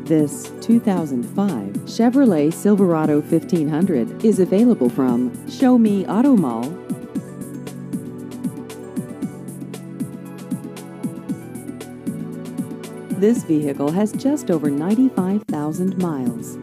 This 2005 Chevrolet Silverado 1500 is available from Show Me Auto Mall. This vehicle has just over 95,000 miles.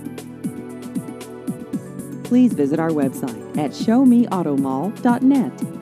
Please visit our website at showmeautomall.net.